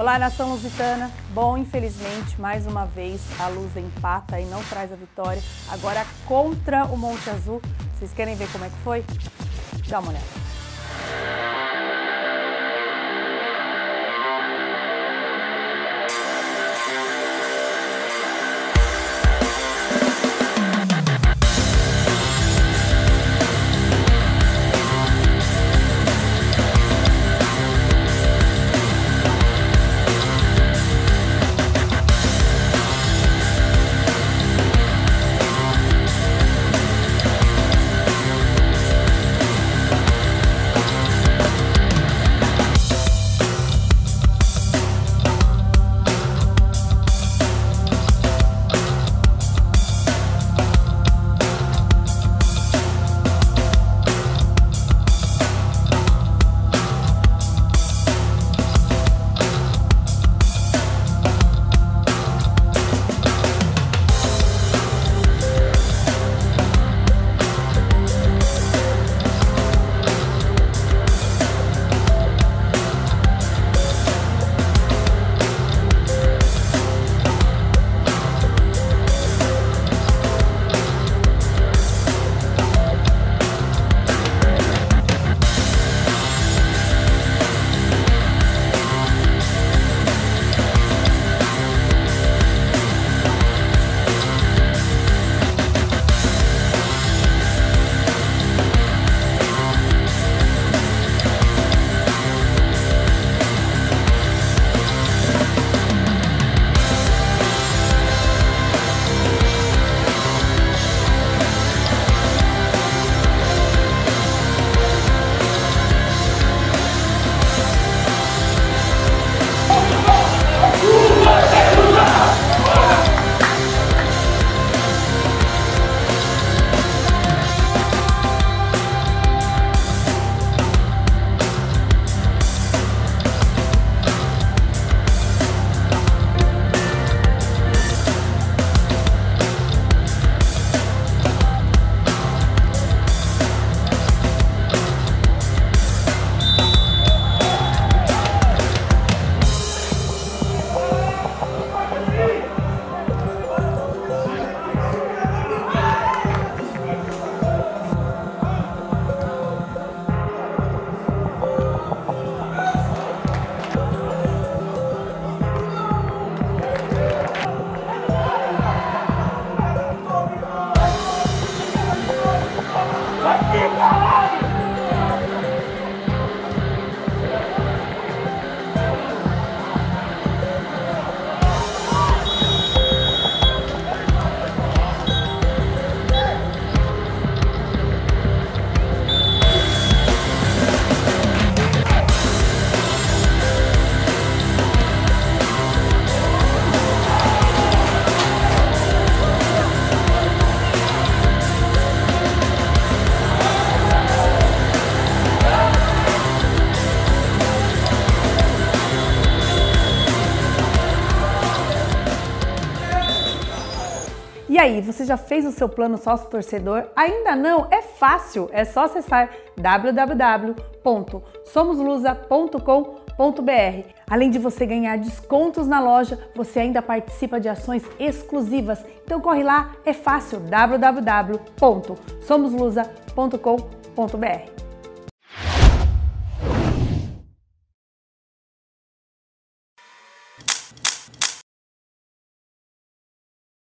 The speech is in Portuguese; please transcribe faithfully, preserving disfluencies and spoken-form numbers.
Olá, nação lusitana. Bom, infelizmente, mais uma vez a Luz empata e não traz a vitória. Agora contra o Monte Azul. Vocês querem ver como é que foi? Dá uma olhada. E aí, você já fez o seu plano sócio torcedor? Ainda não? É fácil, é só acessar w w w ponto somos lusa ponto com ponto b r. Além de você ganhar descontos na loja, você ainda participa de ações exclusivas. Então corre lá, é fácil, w w w ponto somos lusa ponto com ponto b r.